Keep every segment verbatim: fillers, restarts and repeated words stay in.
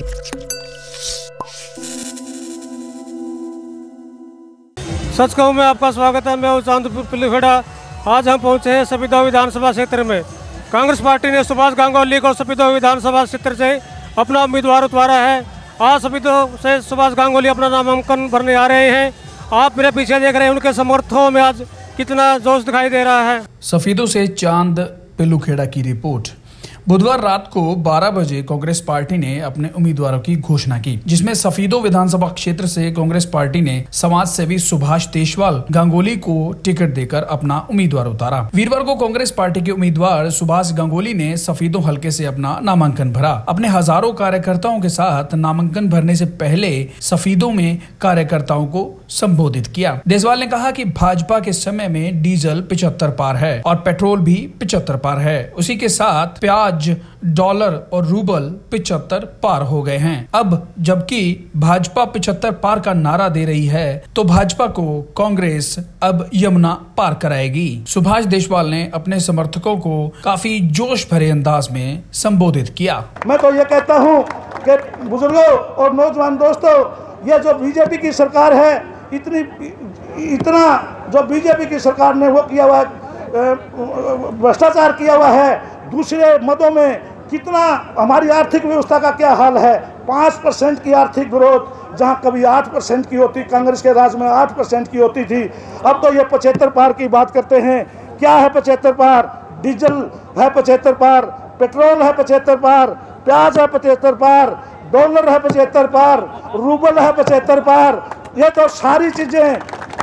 सच कहूँ मैं आपका स्वागत है। मैं हूँ चांदपुर पिलीखेड़ा। आज हम पहुँचे हैं सफीदो विधानसभा क्षेत्र में। कांग्रेस पार्टी ने सुभाष गांगुली को सफीदो विधानसभा क्षेत्र से अपना उम्मीदवार उतारा है। आज सफीदो से सुभाष गांगुली अपना नामांकन भरने आ रहे हैं। आप मेरे पीछे देख रहे हैं, उनके समर्थकों में आज कितना जोश दिखाई दे रहा है। सफीदो से चांद पिलीखेड़ा की रिपोर्ट। बुधवार रात को बारह बजे कांग्रेस पार्टी ने अपने उम्मीदवारों की घोषणा की, जिसमें सफीदो विधानसभा क्षेत्र से कांग्रेस पार्टी ने समाज सेवी सुभाष देशवाल गांगुली को टिकट देकर अपना उम्मीदवार उतारा। वीरवार को कांग्रेस पार्टी के उम्मीदवार सुभाष गांगुली ने सफीदो हलके से अपना नामांकन भरा। अपने हजारों कार्यकर्ताओं के साथ नामांकन भरने से पहले सफीदो में कार्यकर्ताओं को संबोधित किया। देशवाल ने कहा कि भाजपा के समय में डीजल पिछहत्तर पार है और पेट्रोल भी पिछहत्तर पार है। उसी के साथ प्याज, डॉलर और रूबल पिछहत्तर पार हो गए हैं। अब जबकि भाजपा पिछहत्तर पार का नारा दे रही है, तो भाजपा को कांग्रेस अब यमुना पार कराएगी। सुभाष देशवाल ने अपने समर्थकों को काफी जोश भरे अंदाज में संबोधित किया। मैं तो ये कहता हूँ कि बुजुर्गों और नौजवान दोस्तों, ये जो बीजेपी की सरकार है, इतनी इतना जो बीजेपी की सरकार ने वो किया हुआ है, भ्रष्टाचार किया हुआ है, दूसरे मदों में कितना हमारी आर्थिक व्यवस्था का क्या हाल है। पाँच परसेंट की आर्थिक ग्रोथ जहां कभी आठ परसेंट की होती, कांग्रेस के राज में आठ परसेंट की होती थी, अब तो ये पचहत्तर पार की बात करते हैं। क्या है पचहत्तर पार? डीजल है पचहत्तर पार, पेट्रोल है पचहत्तर पार, प्याज है पचहत्तर पार, डॉलर है पचहत्तर पार, रूबल है पचहत्तर पार। ये तो सारी चीजें।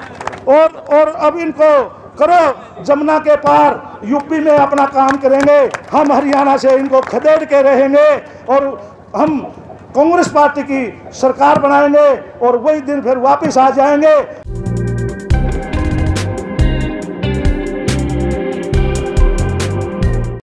और और अब इनको करो जमुना के पार, यूपी में अपना काम करेंगे, हम हरियाणा से इनको खदेड़ के रहेंगे और हम कांग्रेस पार्टी की सरकार बनाएंगे और वही दिन फिर वापस आ जाएंगे।